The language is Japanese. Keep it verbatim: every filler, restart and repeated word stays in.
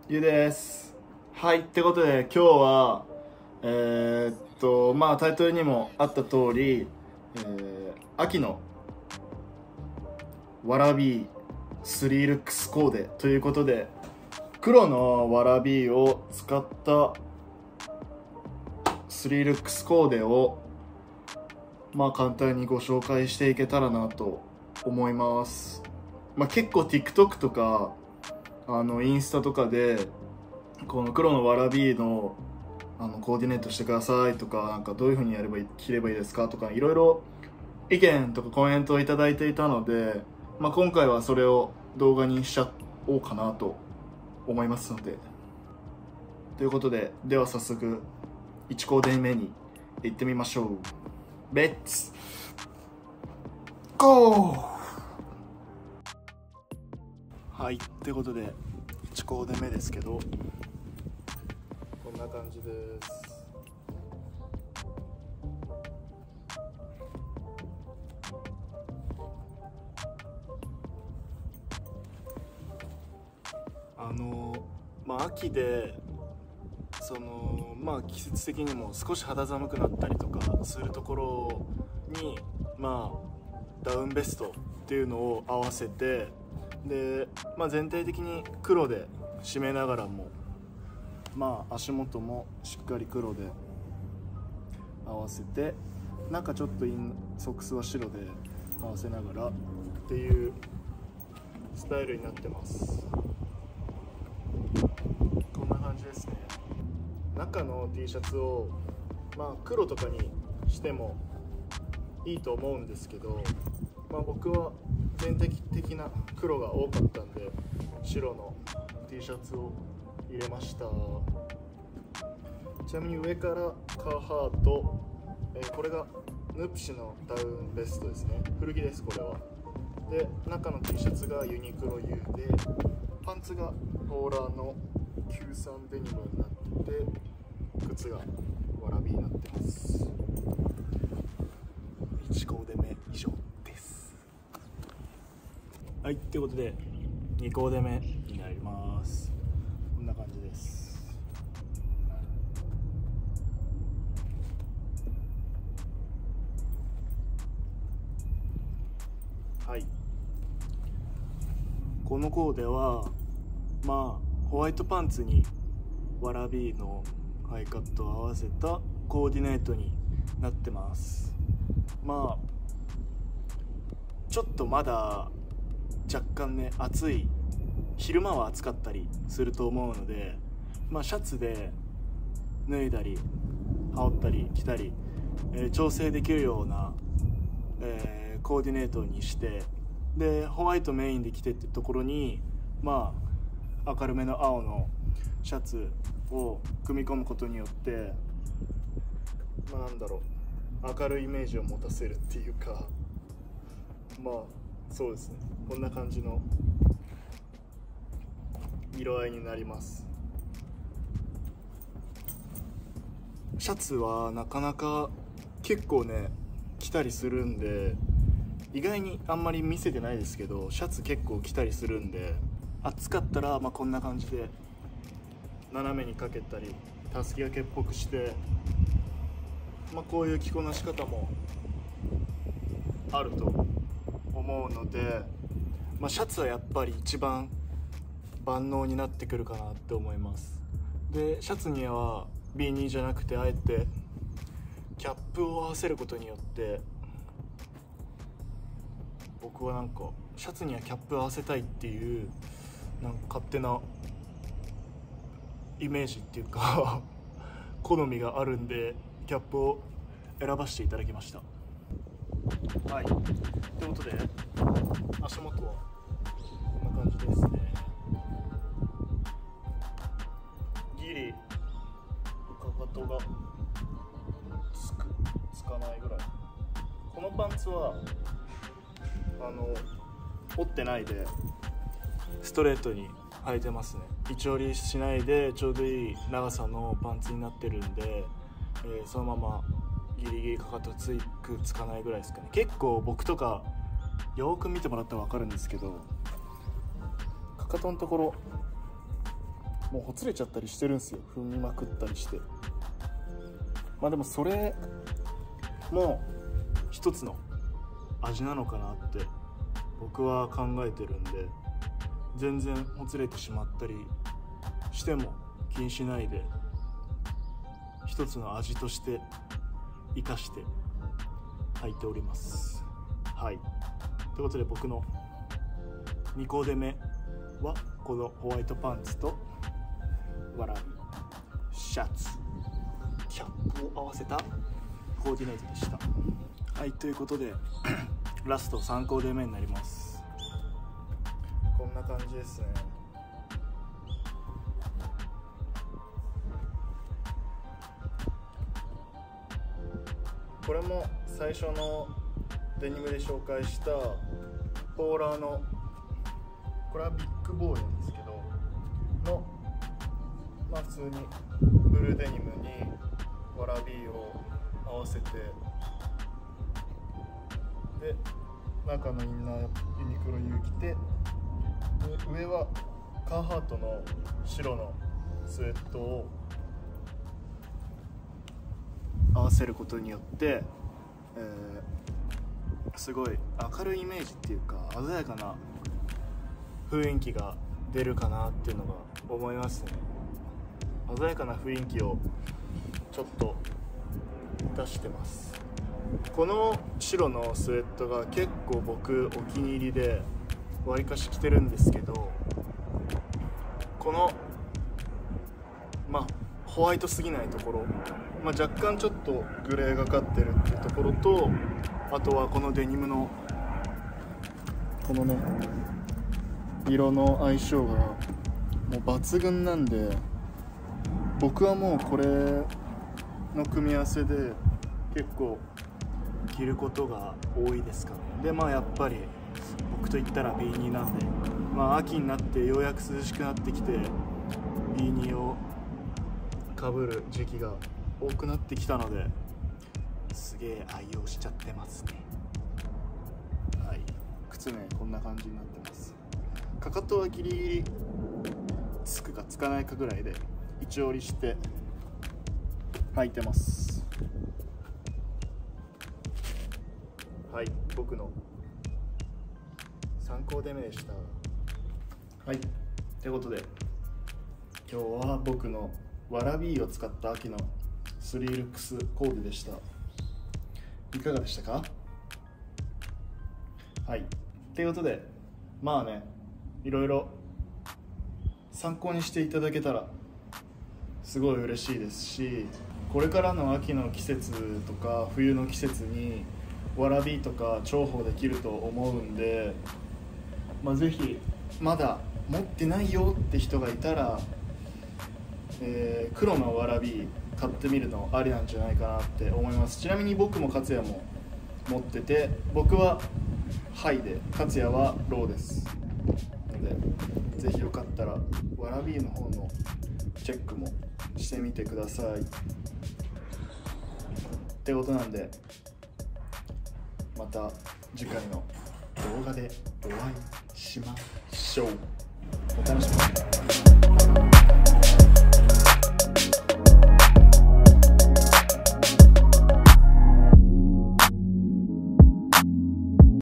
ゆうです。はい、ってことで今日はえー、っとまあタイトルにもあった通り、えー、秋のわらびスリールックスコーデということで、黒のわらびを使ったスリールックスコーデをまあ簡単にご紹介していけたらなと思います。まあ、結構 TikTok とかあのインスタとかでこの黒のわらびのあのコーディネートしてくださいとか、なんかどういう風にやればいい着ればいいですかとか、いろいろ意見とかコメントをいただいていたので、まあ、今回はそれを動画にしちゃおうかなと思いますので、ということで、では早速いちコーデ目に行ってみましょう。レッツゴー。はい、ということでいちコーデ目ですけど、こんな感じです。あのまあ秋でそのまあ季節的にも少し肌寒くなったりとかするところに、まあダウンベストっていうのを合わせて、で、まあ、全体的に黒で締めながらも、まあ足元もしっかり黒で合わせて、中ちょっとインソックスは白で合わせながらっていうスタイルになってます。こんな感じですね。中の T シャツをまあ黒とかにしてもいいと思うんですけど、まあ、僕は全体的な黒が多かったんで白の T シャツを入れました。ちなみに上からカーハート、えー、これがヌプシのダウンベストですね。古着です、これは。で、中の T シャツがユニクロ U で、パンツがローラーのキューサンデニムになってて、靴がわらびになってます。いちコーデ目以上です。はい、ということでにコーデ目になります。こんな感じです。はい、このコーデはまあホワイトパンツにわらびのハイカットを合わせたコーディネートになってます。まあちょっとまだ若干ね暑い、昼間は暑かったりすると思うので、まあ、シャツで脱いだり羽織ったり着たり、えー、調整できるような、えー、コーディネートにして、でホワイトメインで着てってところに、まあ明るめの青のシャツを組み込むことによって、まあなんだろう、明るいイメージを持たせるっていうか、まあそうですね、こんな感じの色合いになります。シャツはなかなか結構ね着たりするんで、意外にあんまり見せてないですけど、シャツ結構着たりするんで、暑かったらまあこんな感じで斜めにかけたりたすき掛けっぽくして、まあ、こういう着こなし方もあると思うので、まあ、シャツはやっぱり一番万能になってくるかなって思います。でシャツにはビーニーじゃなくて、あえてキャップを合わせることによって、僕はなんかシャツにはキャップを合わせたいっていうなんか勝手なイメージっていうか好みがあるんで、キャップを選ばせていただきました。はい、ということで足元はこんな感じですね。ギリかかとがつくつかないぐらい。このパンツはあの折ってないでストレートに履いてますね。いち折りしないでちょうどいい長さのパンツになってるんで、えー、そのままギリギリかかとつくつかないぐらいですかね。結構僕とかよく見てもらったら分かるんですけど、かかとのところもうほつれちゃったりしてるんですよ、踏みまくったりして。まあでもそれも一つの味なのかなって僕は考えてるんで、全然ほつれてしまったりしても気にしないで、一つの味として生かして履いております。はい、ということで僕のにコーデ目はこのホワイトパンツとわらびシャツキャップを合わせたコーディネートでした。はい、ということでラストさんコーデ目になります。こんな感じですね。これも最初のデニムで紹介したポーラーの、これはビッグボーイなんですけどの、まあ普通にブルーデニムにわらびを合わせて、で中のインナーユニクロ U 着て、で上はカーハートの白のスウェットを合わせることによって、えー、すごい明るいイメージっていうか鮮やかな雰囲気が出るかなっていうのが思いますね。鮮やかな雰囲気をちょっと出してます。この白のスウェットが結構僕お気に入りでわりかし着てるんですけど、このまあホワイトすぎないところ、まあ、若干ちょっとグレーがかってるっていうところと、あとはこのデニムのこのね色の相性がもう抜群なんで、僕はもうこれの組み合わせで結構着ることが多いですからね。でまあやっぱり僕といったら ビーに なんで、まあ秋になってようやく涼しくなってきて ビーに をかぶる時期が多くなってきたので、すげえ愛用しちゃってますね。はい、靴ねこんな感じになってます。かかとはギリギリつくかつかないかぐらいで一折りして履いてます。はい、僕のさんコーデ目でした。はい、ということで今日は僕のわらびを使った秋のスリールックスコーデでした。いかがでしたか？はい、ということでまあね、いろいろ参考にしていただけたらすごい嬉しいですし、これからの秋の季節とか冬の季節にわらびとか重宝できると思うんで、まあ、ぜひまだ持ってないよって人がいたら、えー、黒のわらび買ってみるのありなんじゃないかなって思います。ちなみに僕も勝也も持ってて、僕はハイで勝也はローですので、ぜひよかったらわらびの方のチェックもしてみてくださいってことなんで、また次回の動画でお会いしましょう。お楽しみに。